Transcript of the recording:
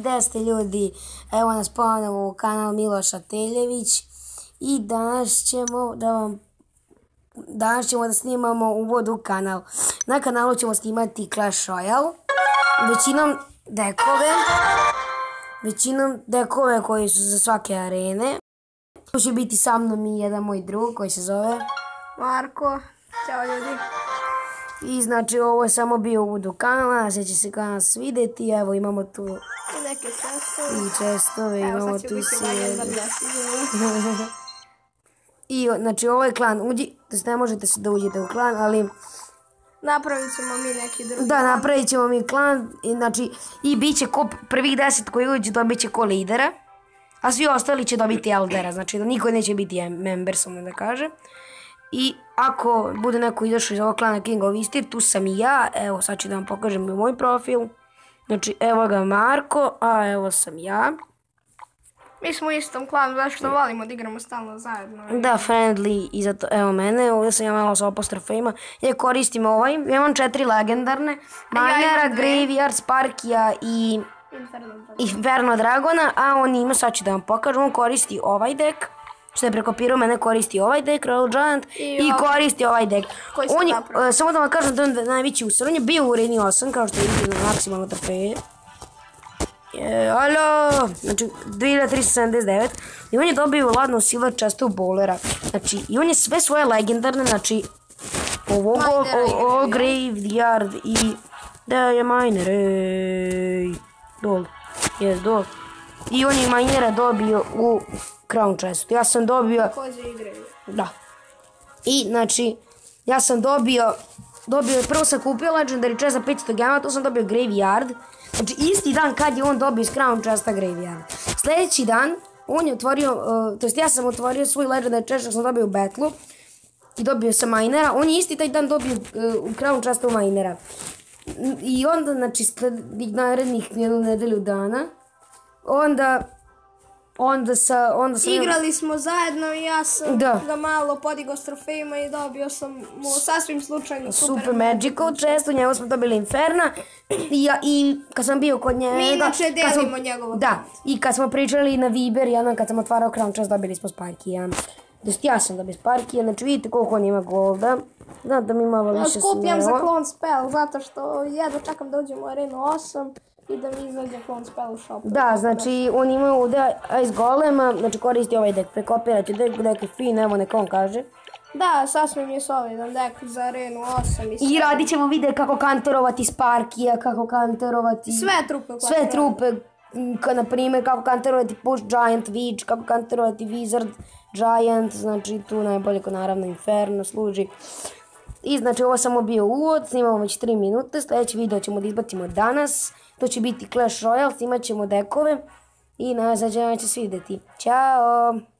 gde ste ljudi? Evo nas ponovo u kanal Miloša Teljević i danas ćemo da snimamo uvod u kanal. Na kanalu ćemo snimati Clash Royale, većinom dekove koji su za svake arene. Tu će biti sa mnom i jedan moj drug koji se zove Marko. Ćao ljudi. I znači ovo je samo bio uvod u kanal, sad će se kanal svidjeti, evo imamo tu I neke čestove. i čestove, imamo tu sjede. I znači ovo je klan, ne možete se da uđete u klan, ali Napravit ćemo mi neki drugi. da, napravit ćemo mi klan, i bit će ko prvih 10 koji uđu dobit će ko lidera, a svi ostali će dobiti eldera, znači da niko neće biti membersom, da kaže. I ako bude neko izašao iz ovog klana King of Istir, tu sam i ja, evo sad ću da vam pokažem moj profil. Znači evo ga Marko, a evo sam ja. Mi smo u istom klanu, zašto volimo da igramo stalno zajedno. Da, friendly i zato, evo mene, ovdje sam ja malo sa apostrofima. Ja koristim ovaj, ja imam 4 legendarne, Minera, Graveyard, Sparkija i Inferno Dragona, a on ima, sad ću da vam pokažem, on koristi ovaj dek. Što je prekopirao mene, koristi ovaj dek, Royal Giant, i koristi ovaj dek. Samo da vam kažem da je najveći usor, on je bio u areni 8, kao što vidite na maksimalno trofeje. Alo, znači 2379, i on je dobio ladnu silver čestu bowlera, znači i on je sve svoje legendarne, znači ovo Graveyard i da je Miner, dol, dol, i on je Minera dobio u Crown chestu, ja sam dobio, da, i znači ja sam dobio, prvo sam kupio legendary chest za 500 gema, tu sam dobio Graveyard. Znači isti dan kad je on dobio iz Crown chesta Graveyard. Sljedeći dan on je otvorio, to jest ja sam otvorio svoj legendary chest što sam dobio u Battlu i dobio sam Minera. On je isti taj dan dobio u Crown chestu Minera. I onda, znači, narednih jednu nedelju dana, onda sam... Igrali smo zajedno i ja sam ga malo podigao s trofejima i dobio sam mu sasvim slučajno Super Magical chest, u njegu smo dobili Inferna i kad sam bio kod njega... Mi inače delimo njegovo. Da, i kad smo pričali na Viber, jednom kad sam otvarao Crown chest dobili smo Sparkija. Ja sam dobio Sparkija, znači vidite koliko on ima golda. Znam da mi malo više smjelo. Skupljam za Clone Spell, zato što jedva čekam da uđem u arenu 8. I da mi izađe Clone Spell u shopu. Da, znači on ima ovdje Ice Golema, znači koristi ovaj dek, prekopirat ću dek je fin, evo neka on kaže. Da, sasvim je solidan dek za arenu 8 i radit ćemo vidjeti kako kanterovati Sparkija, kako kanterovati... Sve trupe, na primjer kako kanterovati Push Giant Witch, kako kanterovati Wizard Giant, znači tu najbolje naravno Inferno služi. I znači ovo samo bio uvod, snimamo već 3 minute, sljedeći video ćemo da izbacimo danas. To će biti Clash Royale, snimat ćemo dekove i nadam se da će svidjeti. Ćao!